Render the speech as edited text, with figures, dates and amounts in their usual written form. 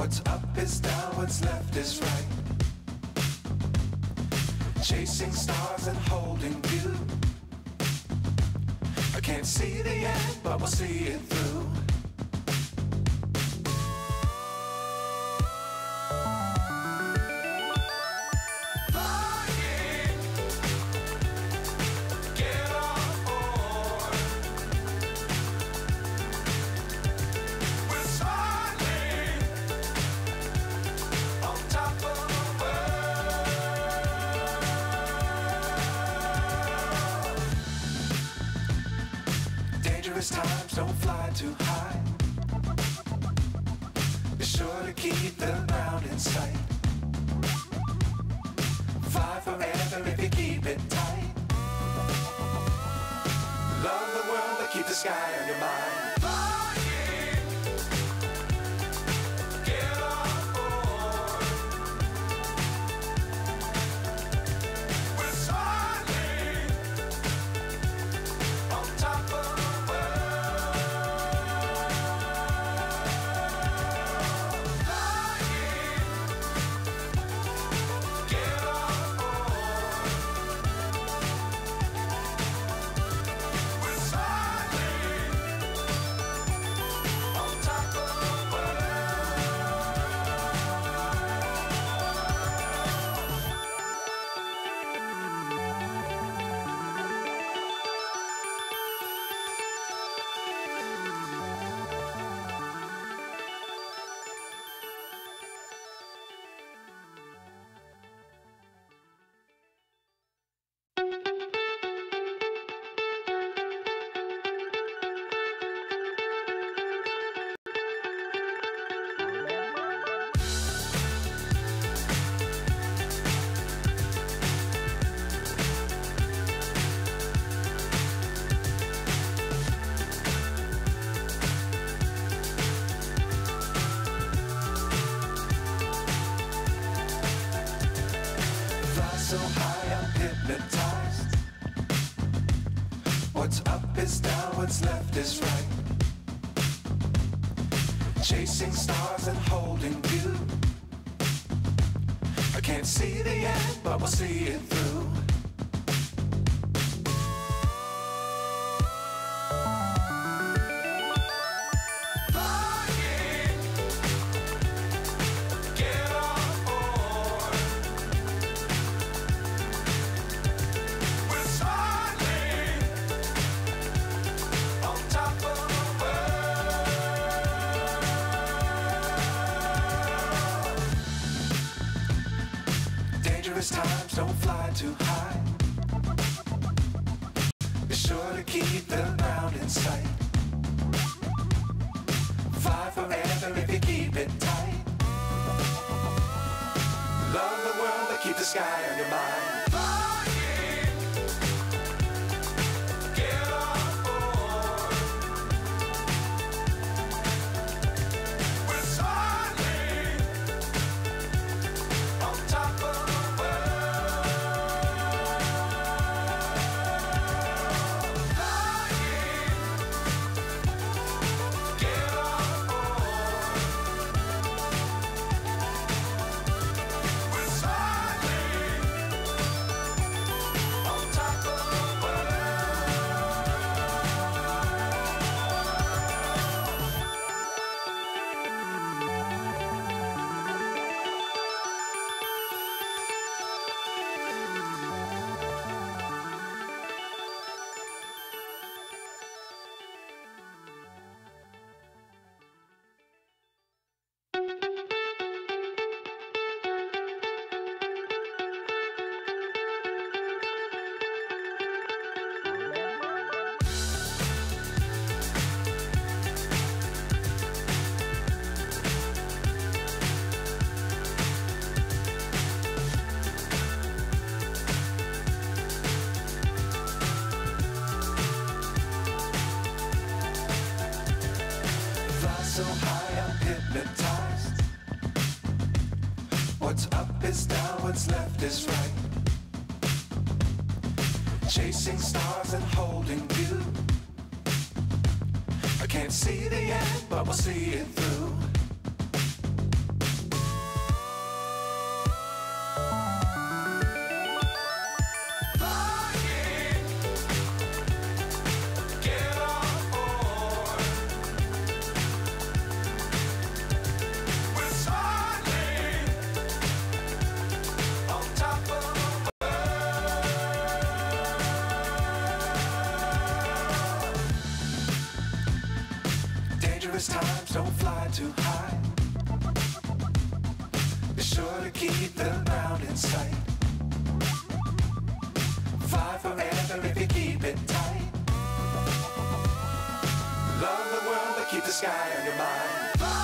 What's up is down, what's left is right. Chasing stars and holding you. I can't see the end, but we'll see it through. Times don't fly too high. Be sure to keep the ground in sight. Fly forever if you keep it tight. Love the world but keep the sky on your mind. So high I'm hypnotized. What's up is down, what's left is right. Chasing stars and holding you. I can't see the end, but we'll see it through. Times don't fly too high. Be sure to keep the ground in sight. Fly forever if you keep it tight. Love the world but keep the sky on your mind. So high I'm hypnotized. What's up is down, what's left is right. Chasing stars and holding you. I can't see the end, but we'll see it through. don't fly too high. Be sure to keep the ground in sight. Fly forever if you keep it tight. Love the world, but keep the sky on your mind.